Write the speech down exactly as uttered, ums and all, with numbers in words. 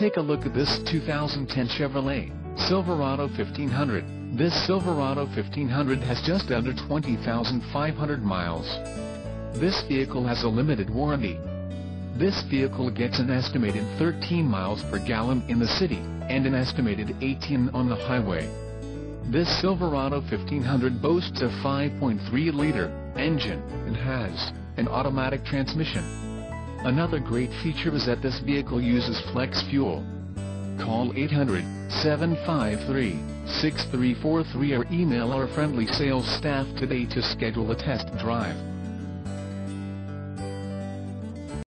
take a look at this two thousand ten Chevrolet Silverado fifteen hundred. This Silverado fifteen hundred has just under twenty thousand five hundred miles. This vehicle has a limited warranty. This vehicle gets an estimated thirteen miles per gallon in the city, and an estimated eighteen on the highway. This Silverado fifteen hundred boasts a five point three liter engine, and has an automatic transmission. Another great feature is that this vehicle uses flex fuel. Call eight hundred, seven five three, six three four three or email our friendly sales staff today to schedule a test drive.